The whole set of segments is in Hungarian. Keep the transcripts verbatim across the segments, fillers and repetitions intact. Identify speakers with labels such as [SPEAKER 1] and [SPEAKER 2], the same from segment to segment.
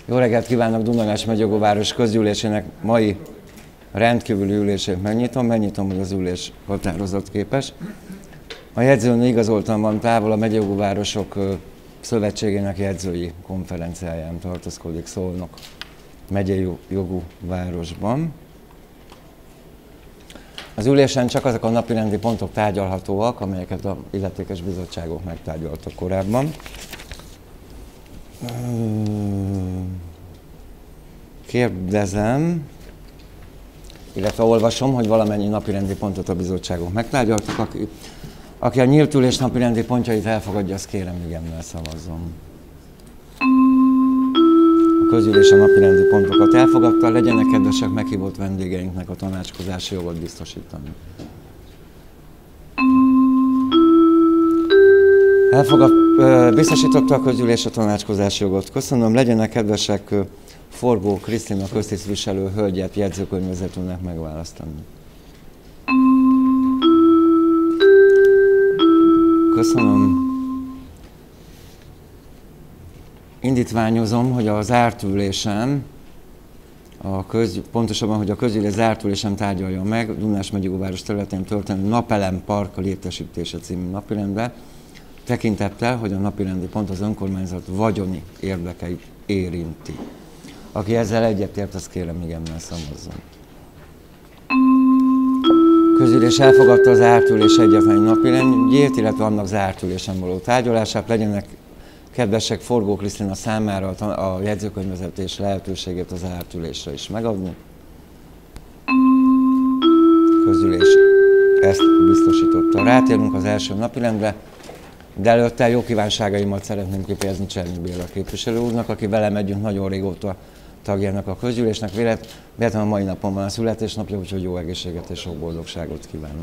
[SPEAKER 1] Jó reggelt kívánok! Dunajlás megyei közgyűlésének mai rendkívüli ülését megnyitom. Megnyitom, hogy az ülés határozatképes. A jegyzőn igazoltan van távol a megyei városok szövetségének jegyzői konferenciáján tartózkodik Szolnok megyei jogú városban. Az ülésen csak azok a napirendi pontok tárgyalhatóak, amelyeket az illetékes bizottságok megtárgyaltak korábban. Kérdezem, illetve olvasom, hogy valamennyi napirendi pontot a bizottságok megtárgyaltak. Aki, aki a nyílt ülés napirendi pontjait elfogadja, azt kérem, igennel szavazzon. A közülés a napirendi pontokat elfogadta, legyenek kedvesek meghívott vendégeinknek a tanácskozási jogot biztosítani. Elfogad, biztosította a közgyűlés a tanácskozási jogot. Köszönöm, legyenek kedvesek Forgó Krisztina köztisztviselő hölgyet jegyzőkönyvvezetőnek megválasztani. Köszönöm. Indítványozom, hogy a zárt ülésen, a köz, pontosabban, hogy a közgyűlés zárt ülésen tárgyaljon meg Dunajlás megyei város területén történő Napelem Park létesítése című napirendbe, tekintettel, hogy a napirendi pont az önkormányzat vagyoni érdekeit érinti. Aki ezzel egyetért, azt kérem, igennel szavazzon. Közgyűlés elfogadta az zárt ülés egyetlen napirendjét, illetve annak zárt ülésen való tárgyalását. Legyenek kedvesek Forgó Krisztina számára a jegyzőkönyvvezetés lehetőségét az zárt ülésre is megadni. Közgyűlés ezt biztosította. Rátérünk az első napirendre, de előtte jó kívánságaimat szeretném kifejezni Cserny Béla képviselő úrnak, aki velem együtt nagyon régóta tagjának a közgyűlésnek. Véletlenül a mai napon van a születésnapja, úgyhogy jó egészséget és sok boldogságot kívánok.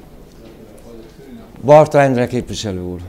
[SPEAKER 1] Barta Endre képviselő úr.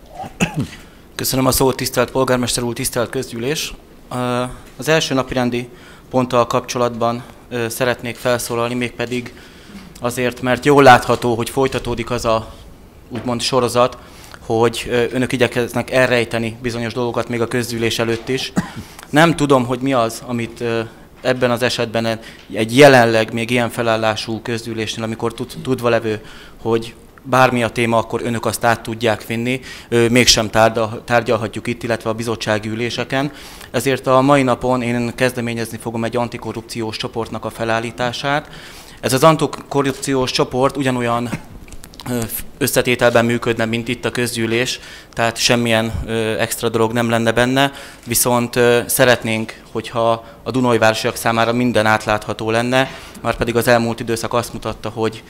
[SPEAKER 2] Köszönöm a szót, tisztelt polgármester úr, tisztelt közgyűlés. Az első napirendi ponttal kapcsolatban szeretnék felszólalni, mégpedig azért, mert jól látható, hogy folytatódik az a úgymond sorozat, hogy önök igyekeznek elrejteni bizonyos dolgokat még a közgyűlés előtt is. Nem tudom, hogy mi az, amit ebben az esetben egy jelenleg még ilyen felállású közgyűlésnél, amikor tud, tudva levő, hogy bármi a téma, akkor önök azt át tudják vinni, mégsem tárgyalhatjuk itt, illetve a bizottsági üléseken. Ezért a mai napon én kezdeményezni fogom egy antikorrupciós csoportnak a felállítását. Ez az antikorrupciós csoport ugyanolyan összetételben működne, mint itt a közgyűlés, tehát semmilyen extra dolog nem lenne benne, viszont szeretnénk, hogyha a dunajvárosiak számára minden átlátható lenne, már pedig az elmúlt időszak azt mutatta, hogy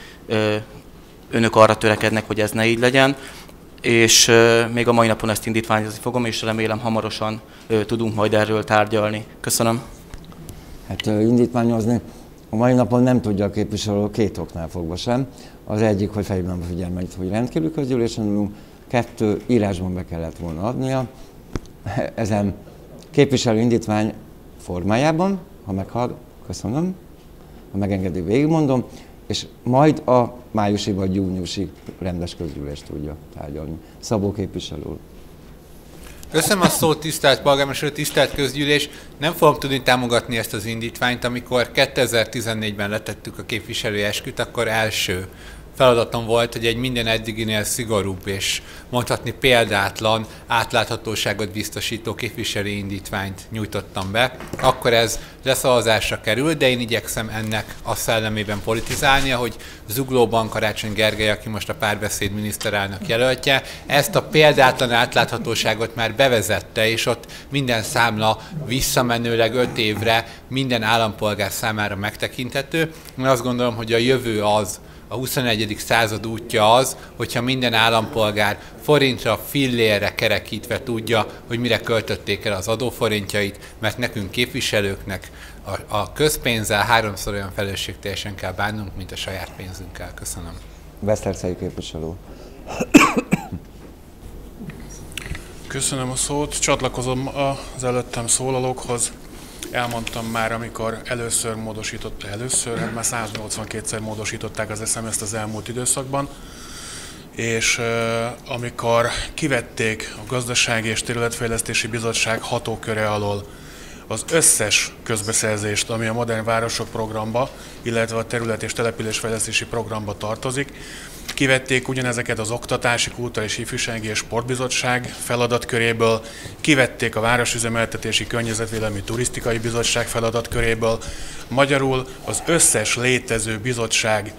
[SPEAKER 2] önök arra törekednek, hogy ez ne így legyen, és még a mai napon ezt indítványozni fogom, és remélem hamarosan tudunk majd erről tárgyalni. Köszönöm.
[SPEAKER 1] Hát indítványozni a mai napon nem tudja a képviselő két oknál fogva sem. Az egyik, hogy felhívnám a figyelmet, hogy rendkívül közgyűlésen ülünk, kettő, írásban be kellett volna adnia. Ezen képviselő indítvány formájában, ha meghall, köszönöm, ha megengedi, végigmondom, és majd a májusi vagy júniusi rendes közgyűlést tudja tárgyalni. Szabó képviselő úr.
[SPEAKER 3] Köszönöm a szót, tisztelt polgármester, tisztelt közgyűlés. Nem fogom tudni támogatni ezt az indítványt. Amikor kétezer-tizennégyben letettük a képviselői esküt, akkor első feladatom volt, hogy egy minden eddiginél szigorúbb és mondhatni példátlan átláthatóságot biztosító képviselői indítványt nyújtottam be. Akkor ez leszavazásra került, de én igyekszem ennek a szellemében politizálni, ahogy Zuglóban Karácsony Gergely, aki most a Párbeszéd miniszterelnök jelöltje, ezt a példátlan átláthatóságot már bevezette, és ott minden számla visszamenőleg öt évre minden állampolgár számára megtekinthető. Én azt gondolom, hogy a jövő az, a huszonegyedik század útja az, hogyha minden állampolgár forintra, fillérre kerekítve tudja, hogy mire költötték el az adóforintjait, mert nekünk képviselőknek a, a közpénzzel háromszor olyan felelősségteljesen kell bánnunk, mint a saját pénzünkkel. Köszönöm.
[SPEAKER 1] Vesztercei képviselő.
[SPEAKER 4] Köszönöm a szót. Csatlakozom az előttem szólalókhoz. Elmondtam már, amikor először módosította, először, hát már száznyolcvankétszer módosították az eszem-ezt az elmúlt időszakban, és uh, amikor kivették a Gazdasági és Területfejlesztési Bizottság hatóköre alól az összes közbeszerzést, ami a Modern Városok programba, illetve a terület- és településfejlesztési programba tartozik. Kivették ugyanezeket az Oktatási, Kultúra és Ifjúsági és Sportbizottság feladatköréből, kivették a Városüzemeltetési, Környezetvédelmi, Turisztikai Bizottság feladatköréből. Magyarul az összes létező bizottság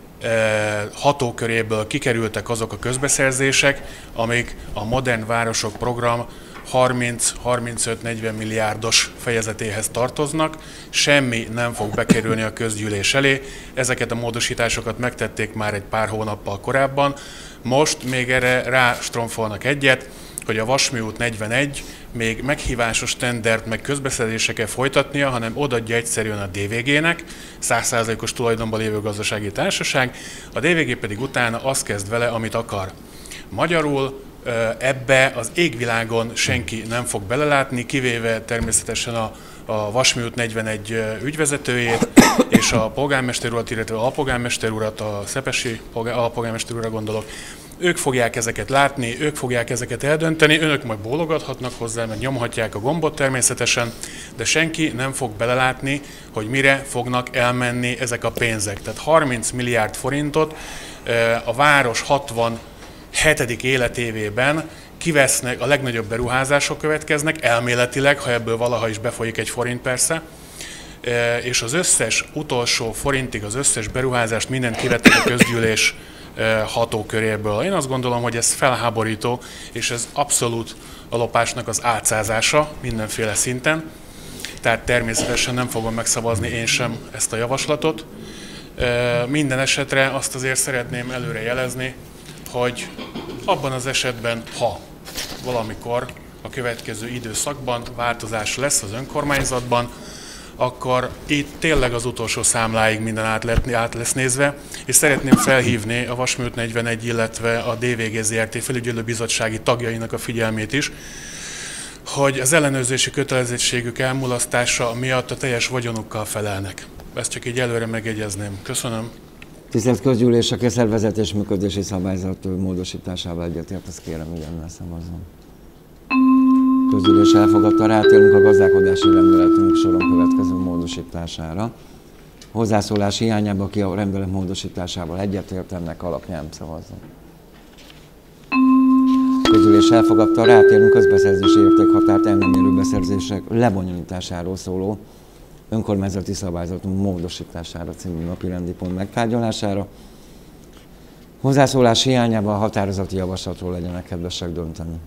[SPEAKER 4] hatóköréből kikerültek azok a közbeszerzések, amik a Modern Városok program harminc-harmincöt-negyven milliárdos fejezetéhez tartoznak, semmi nem fog bekerülni a közgyűlés elé. Ezeket a módosításokat megtették már egy pár hónappal korábban. Most még erre rástromfolnak egyet, hogy a Vasmű út negyvenegy még meghívásos tendert, meg közbeszerzéseket folytatnia, hanem odaadja egyszerűen a dé vé gének, száz százalékos tulajdonban lévő gazdasági társaság, a dé vé gé pedig utána azt kezd vele, amit akar. Magyarul ebbe az égvilágon senki nem fog belelátni, kivéve természetesen a, a Vasmű út negyvenegy ügyvezetőjét és a polgármester urat, illetve a alpolgármester urat, a szepesi alpolgármester úrra gondolok. Ők fogják ezeket látni, ők fogják ezeket eldönteni, önök majd bólogathatnak hozzá, meg nyomhatják a gombot természetesen, de senki nem fog belelátni, hogy mire fognak elmenni ezek a pénzek. Tehát harminc milliárd forintot a város hatvanhetedik életévében kivesznek, a legnagyobb beruházások következnek, elméletileg, ha ebből valaha is befolyik egy forint persze, és az összes utolsó forintig, az összes beruházást mindent kivettek a közgyűlés hatóköréből. Én azt gondolom, hogy ez felháborító, és ez abszolút a lopásnak az álcázása mindenféle szinten. Tehát természetesen nem fogom megszavazni én sem ezt a javaslatot. Minden esetre azt azért szeretném előre jelezni, hogy abban az esetben, ha valamikor a következő időszakban változás lesz az önkormányzatban, akkor itt tényleg az utolsó számláig minden át, át lesz nézve, és szeretném felhívni a Vasmű út negyvenegy, illetve a dé vé gé zé er té felügyelőbizottsági tagjainak a figyelmét is, hogy az ellenőrzési kötelezettségük elmulasztása miatt a teljes vagyonukkal felelnek. Ezt csak így előre megjegyezném. Köszönöm.
[SPEAKER 1] Tisztelt Közgyűlés, aki a szervezetes működési szabályzat módosításával egyetért, azt kérem, igennel szavazzon. Közgyűlés elfogadta, rátérünk a gazdálkodási rendeletünk soron következő módosítására. Hozzászólás hiányában, aki a rendelet módosításával egyetértenek alapján szavazzon. Közgyűlés elfogadta, rátérünk közbeszerzési értékhatárt el nem érő beszerzések lebonyolításáról szóló önkormányzati szabályzatunk módosítására című napirendi pont megtárgyalására. Hozzászólás hiányában a határozati javaslatról legyenek kedvesek dönteni.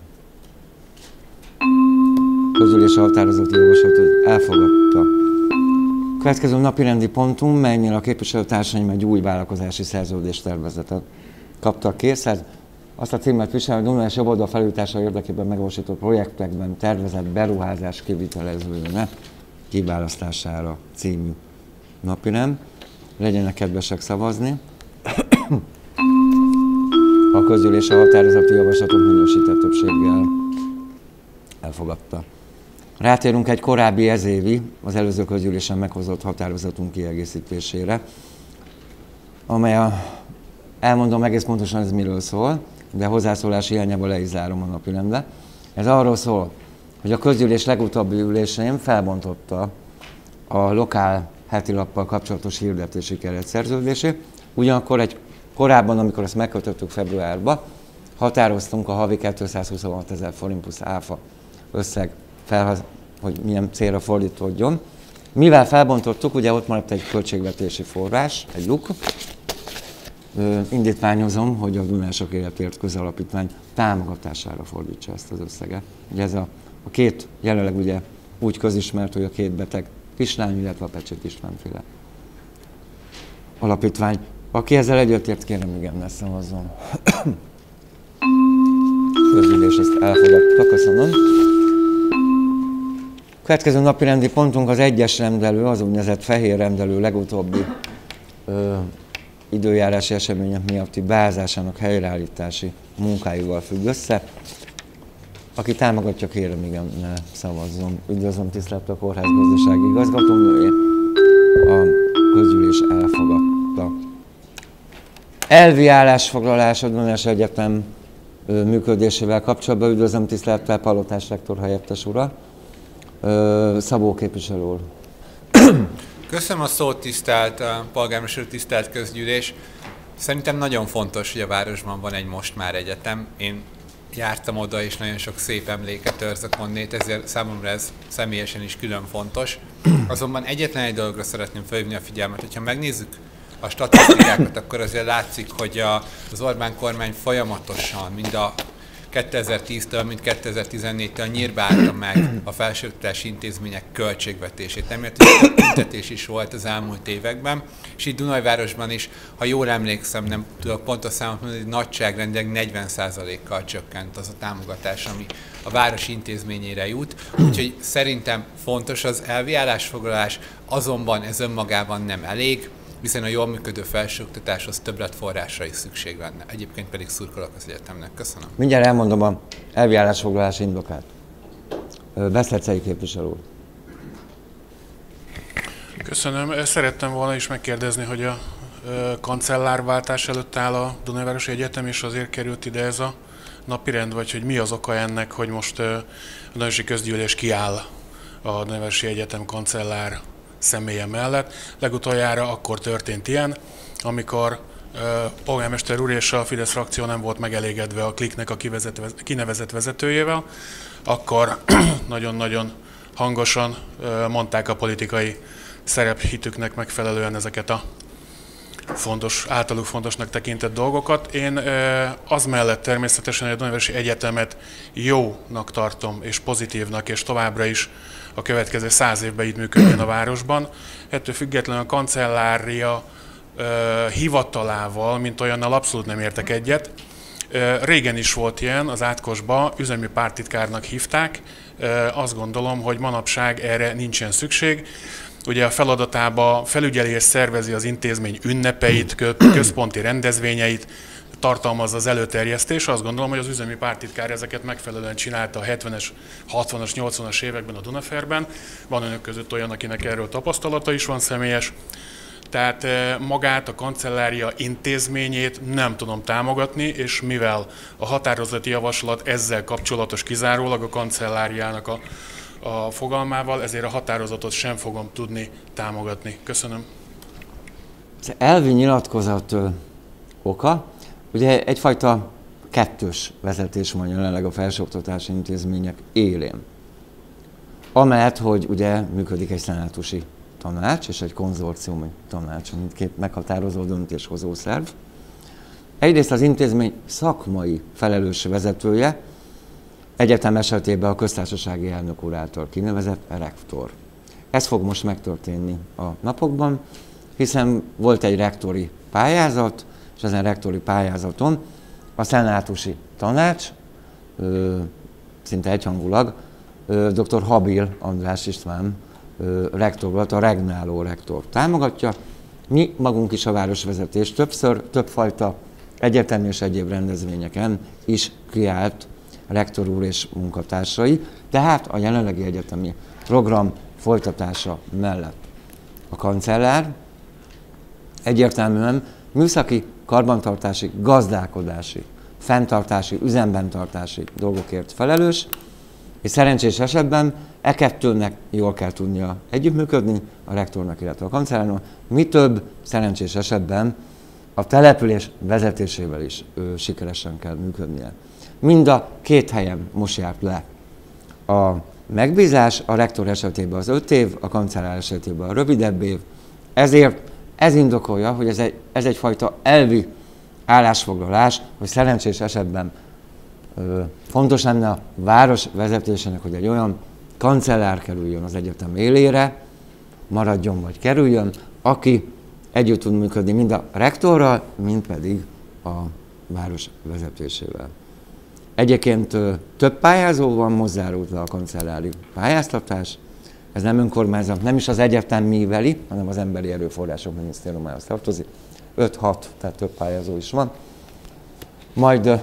[SPEAKER 1] Közgyűlés a határozati javaslatot elfogadta. Következő napirendi pontunk, melynél a képviselőtársaim egy új vállalkozási szerződéstervezetet kaptak készhez. Azt a címet visel, hogy Dunás jobboldal felújítása érdekében megvalósított projektekben tervezett beruházás kivitelezőjének kiválasztására című napirend. Legyenek kedvesek szavazni. A közgyűlés a határozati javaslatot minősített többséggel elfogadta. Rátérünk egy korábbi ezévi, az előző közgyűlésen meghozott határozatunk kiegészítésére, amely a, elmondom egész pontosan ez miről szól, de hozzászólás hiányában le is zárom a napirendet. Ez arról szól, hogy a közgyűlés legutóbbi ülésén felbontotta a lokál heti lappal kapcsolatos hirdetési keretszerződését. Ugyanakkor egy korábban, amikor ezt megkötöttük februárban, határoztunk a havi kétszázhuszonhat ezer forint plusz áfa összeg, fel, hogy milyen célra fordítódjon. Mivel felbontottuk, ugye ott maradt egy költségvetési forrás, egy luk. Indítványozom, hogy a Dunások Életért Közalapítvány támogatására fordítsa ezt az összeget. Ugye ez a, a két, jelenleg ugye úgy közismert, hogy a két beteg kislány, illetve a Pecsét Istvánféle alapítvány. Aki ezzel egyetért, kérem, igennel szavazzon. Közgyűlés ezt elfogadta, köszönöm. Következő napi rendi pontunk az egyes rendelő, az úgynevezett fehér rendelő legutóbbi ö, időjárási események miatti beázásának helyreállítási munkáival függ össze. Aki támogatja, kérem, igen, ne szavazzon. Üdvözlöm tisztelettel a kórház gazdasági igazgatónőjét. A közgyűlés elfogadta. Elvi állásfoglalás a Dunás Egyetem működésével kapcsolatban üdvözlöm tisztelettel Palotás rektor helyettes urat. Szabó képviselő úr.
[SPEAKER 3] Köszönöm a szót, tisztelt polgármester, tisztelt közgyűlés. Szerintem nagyon fontos, hogy a városban van egy most már egyetem. Én jártam oda, és nagyon sok szép emléket őrzök onnét, ezért számomra ez személyesen is külön fontos. Azonban egyetlen egy dologra szeretném felhívni a figyelmet, hogyha megnézzük a statisztikákat, akkor azért látszik, hogy a, az Orbán kormány folyamatosan, mind a kétezer-tíztől, mint kétezer-tizennégytől nyírba állta meg a felsőoktatási intézmények költségvetését. Emiatt is több büntetés is volt az elmúlt években, és itt Dunajvárosban is, ha jól emlékszem, nem tudok pontos számot mondani, nagyságrendileg negyven százalékkal csökkent az a támogatás, ami a város intézményére jut. Úgyhogy szerintem fontos az elvi állásfoglalás, azonban ez önmagában nem elég, hiszen a jól működő felsőoktatáshoz többletforrásra is szükség lenne. Egyébként pedig szurkolok az egyetemnek. Köszönöm.
[SPEAKER 1] Mindjárt elmondom a elvi állásfoglalás indokát. Beszlecei képviselő úr.
[SPEAKER 4] Köszönöm. Szerettem volna is megkérdezni, hogy a kancellárváltás előtt áll a Dunajvárosi Egyetem, és azért került ide ez a napirend, vagy hogy mi az oka ennek, hogy most a Dunajvárosi Közgyűlés kiáll a Dunajvárosi Egyetem kancellár személye mellett. Legutoljára akkor történt ilyen, amikor uh, polgármester úr és a Fidesz frakció nem volt megelégedve a Kliknek a kinevezett vezetőjével, akkor nagyon-nagyon hangosan uh, mondták a politikai szerephitüknek megfelelően ezeket a fontos, általuk fontosnak tekintett dolgokat. Én uh, az mellett természetesen a Dunajvárosi Egyetemet jónak tartom, és pozitívnak, és továbbra is a következő száz évben itt működjön a városban. Ettől függetlenül a kancellária uh, hivatalával, mint olyannal abszolút nem értek egyet. Uh, régen is volt ilyen, az Átkosba üzemi pártitkárnak hívták. Uh, azt gondolom, hogy manapság erre nincsen szükség. Ugye a feladatába felügyeli és szervezi az intézmény ünnepeit, központi rendezvényeit, tartalmaz az előterjesztés. Azt gondolom, hogy az üzemi pártitkár ezeket megfelelően csinálta a hetvenes, hatvanas, nyolcvanas években a Dunaferben. Van önök között olyan, akinek erről tapasztalata is van személyes. Tehát magát, a kancellária intézményét nem tudom támogatni, és mivel a határozati javaslat ezzel kapcsolatos kizárólag a kancelláriának a, a fogalmával, ezért a határozatot sem fogom tudni támogatni. Köszönöm.
[SPEAKER 1] Az elvi nyilatkozat ö, oka, ugye egyfajta kettős vezetés van jelenleg a felsőoktatási intézmények élén. Amellett, hogy ugye működik egy szenátusi tanács és egy konzorciumi tanács, mindkét meghatározó döntéshozó szerv. Egyrészt az intézmény szakmai felelős vezetője, egyetem esetében a köztársasági elnök úr által kinevezett rektor. Ez fog most megtörténni a napokban, hiszen volt egy rektori pályázat, és ezen rektori pályázaton a szenátusi tanács ö, szinte egyhangulag ö, dr. Habil András István ö, rektor volt, a regnáló rektor támogatja. Mi magunk is a városvezetés többször, többfajta egyetemi és egyéb rendezvényeken is kiállt rektor úr és munkatársai, tehát a jelenlegi egyetemi program folytatása mellett. A kancellár egyértelműen műszaki, karbantartási, gazdálkodási, fenntartási, üzemben tartási dolgokért felelős, és szerencsés esetben e kettőnek jól kell tudnia együttműködni, a rektornak, illetve a kancellárnak. Mi több, szerencsés esetben a település vezetésével is ő, sikeresen kell működnie. Mind a két helyen most járt le a megbízás, a rektor esetében az öt év, a kancellár esetében a rövidebb év, ezért ez indokolja, hogy ez, egy, ez egyfajta elvi állásfoglalás, hogy szerencsés esetben ö, fontos lenne a város vezetésének, hogy egy olyan kancellár kerüljön az egyetem élére, maradjon vagy kerüljön, aki együtt tud működni mind a rektorral, mind pedig a város vezetésével. Egyébként ö, több pályázó van, most zárult le a kancellári pályáztatás. Ez nem önkormányzat, nem is az egyetemi, hanem az Emberi Erőforrások Minisztériumához tartozik. öt-hat, tehát több pályázó is van. Majd ö,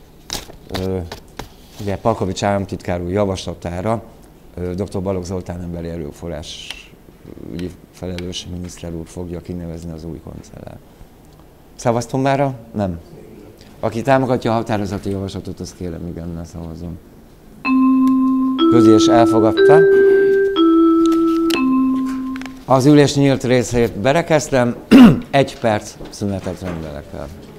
[SPEAKER 1] ö, ugye Palkovics államtitkár úr javaslatára ö, dr. Balogh Zoltán Emberi Erőforrás ügyi felelős miniszter úr fogja kinevezni az új kancellárt. Szavaztunk már? Nem. Aki támogatja a határozati javaslatot, az kérem igennel szavazzon. Közgyűlés elfogadta. Az ülés nyílt részét berekeztem, egy perc szünetet rendelek el.